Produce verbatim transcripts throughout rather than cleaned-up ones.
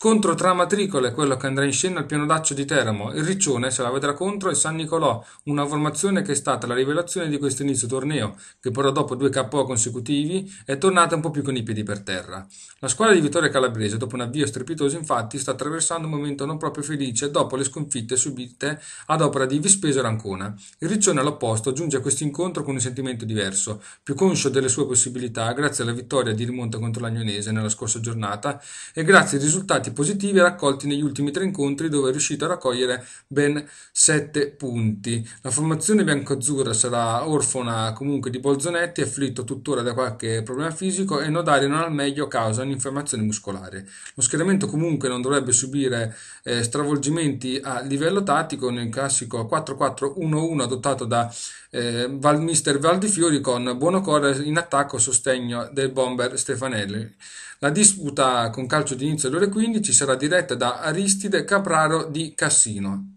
Scontro tra matricole, quello che andrà in scena al Piano d'Accio di Teramo. Il Riccione se la vedrà contro il San Nicolò, una formazione che è stata la rivelazione di questo inizio torneo, che però dopo due K O consecutivi è tornata un po' più con i piedi per terra. La squadra di Vittorio Calabrese, dopo un avvio strepitoso infatti, sta attraversando un momento non proprio felice dopo le sconfitte subite ad opera di Vispeso e Ancona. Il Riccione all'opposto giunge a questo incontro con un sentimento diverso, più conscio delle sue possibilità grazie alla vittoria di rimonta contro l'Agnonese nella scorsa giornata e grazie ai risultati positivi raccolti negli ultimi tre incontri dove è riuscito a raccogliere ben sette punti. La formazione biancoazzurra sarà orfana comunque di Bolzonetti, afflitto tuttora da qualche problema fisico, e Nodari non al meglio a causa di un'infiammazione muscolare. Lo schieramento comunque non dovrebbe subire eh, stravolgimenti a livello tattico nel classico quattro quattro uno uno adottato da eh, Val, mister Valdifiori, con Buonocore in attacco a sostegno del bomber Stefanelli. La disputa con calcio di inizio alle ore quindici sarà diretta da Aristide Capraro di Cassino.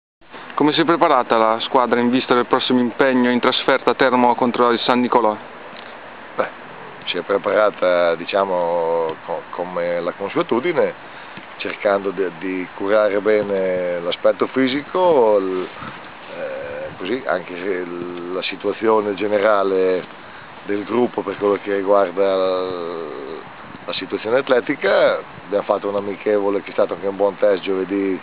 Come si è preparata la squadra in vista del prossimo impegno in trasferta a Teramo contro il San Nicolò? Beh, si è preparata, diciamo, come la consuetudine, cercando di, di curare bene l'aspetto fisico, il, eh, così anche la situazione generale del gruppo per quello che riguarda la situazione atletica. Abbiamo fatto un amichevole che è stato anche un buon test giovedì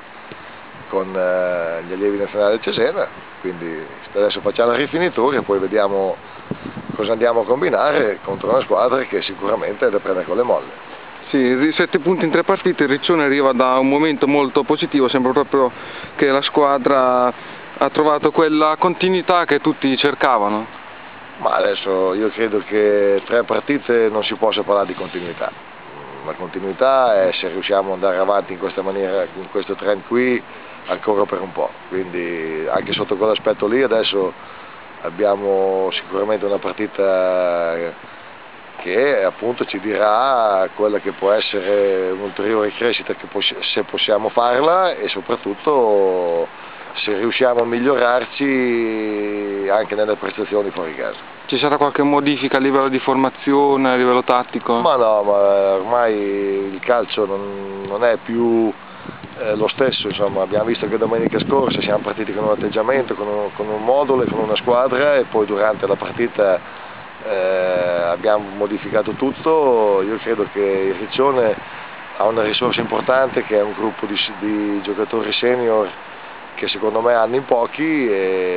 con eh, gli allievi nazionali del Cesena, quindi adesso facciamo la rifinitura e poi vediamo cosa andiamo a combinare contro una squadra che sicuramente è da prendere con le molle. Sì, sette punti in tre partite, il Riccione arriva da un momento molto positivo, sembra proprio che la squadra ha trovato quella continuità che tutti cercavano. Ma adesso io credo che tre partite non si possa parlare di continuità. La continuità è se riusciamo ad andare avanti in questa maniera, in questo trend qui, ancora per un po'. Quindi anche sotto quell'aspetto lì adesso abbiamo sicuramente una partita che appunto ci dirà quella che può essere un'ulteriore crescita, che se possiamo farla, e soprattutto se riusciamo a migliorarci anche nelle prestazioni fuori casa. Ci sarà qualche modifica a livello di formazione, a livello tattico? Ma no, ma ormai il calcio non, non è più eh, lo stesso, insomma. Abbiamo visto che domenica scorsa siamo partiti con un atteggiamento, con un, con un modulo e con una squadra, e poi durante la partita eh, abbiamo modificato tutto. Io credo che il Riccione ha una risorsa importante, che è un gruppo di, di giocatori senior che secondo me hanno in pochi,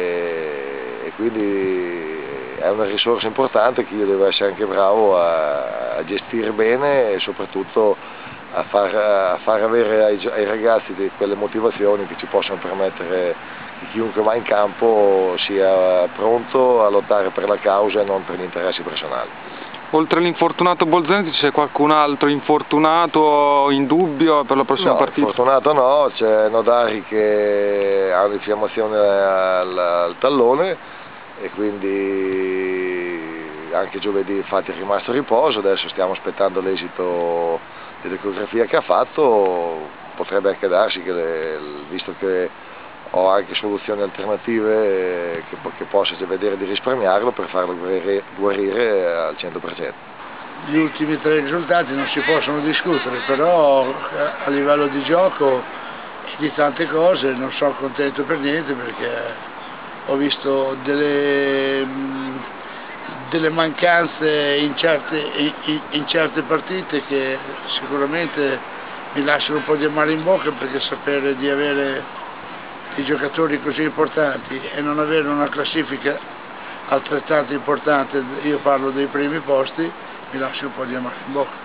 e, e quindi è una risorsa importante che io devo essere anche bravo a, a gestire bene, e soprattutto a far, a far avere ai, ai ragazzi di quelle motivazioni che ci possono permettere che chiunque va in campo sia pronto a lottare per la causa e non per gli interessi personali. Oltre all'infortunato Bolzanetti c'è qualcun altro infortunato in dubbio per la prossima no, partita? Infortunato no, c'è Nodari che ha un'infiammazione al, al tallone, e quindi anche giovedì infatti è rimasto a riposo. Adesso stiamo aspettando l'esito dell'ecografia che ha fatto. Potrebbe anche darsi che, le, visto che ho anche soluzioni alternative, che, che possa vedere di risparmiarlo per farlo guarire, guarire al cento per cento. Gli ultimi tre risultati non si possono discutere, però a livello di gioco e di tante cose non sono contento per niente, perché ho visto delle, delle mancanze in certe, in, in certe partite che sicuramente mi lasciano un po' di amaro in bocca, perché sapere di avere i giocatori così importanti e non avere una classifica altrettanto importante, io parlo dei primi posti, mi lascia un po' di amaro in bocca.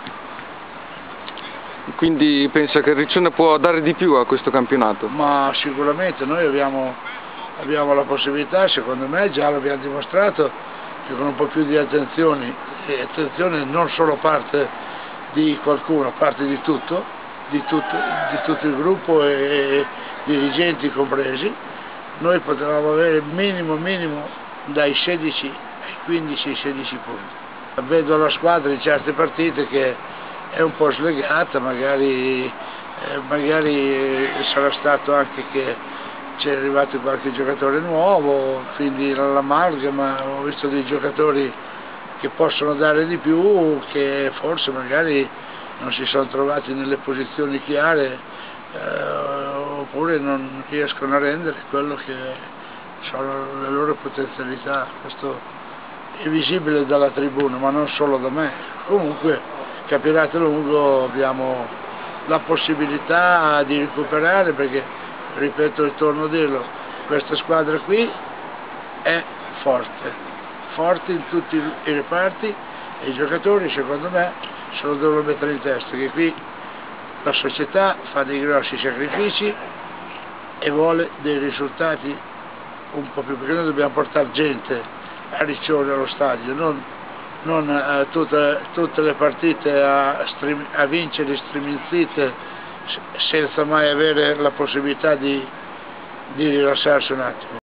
Quindi pensa che il Riccione può dare di più a questo campionato? Ma sicuramente noi abbiamo, abbiamo la possibilità, secondo me già l'abbiamo dimostrato, che con un po' più di attenzione, e attenzione non solo parte di qualcuno, parte di tutto, di tutto, di tutto il gruppo e dirigenti compresi, noi potevamo avere minimo minimo dai sedici ai quindici ai sedici punti. Vedo la squadra in certe partite che è un po' slegata, magari, eh, magari sarà stato anche che c'è arrivato qualche giocatore nuovo, quindi l'amalgama, ho visto dei giocatori che possono dare di più, che forse magari non si sono trovati nelle posizioni chiare eh, oppure non riescono a rendere quello che sono le loro potenzialità. Questo è visibile dalla tribuna, ma non solo da me. Comunque Campionato Lungo abbiamo la possibilità di recuperare, perché, ripeto e torno a dirlo, questa squadra qui è forte, forte in tutti i reparti, e i giocatori secondo me se lo devono mettere in testa, che qui la società fa dei grossi sacrifici e vuole dei risultati un po' più, perché noi dobbiamo portare gente a Riccione allo stadio, non, non eh, tutte, tutte le partite a, stream, a vincere striminzite senza mai avere la possibilità di, di rilassarsi un attimo.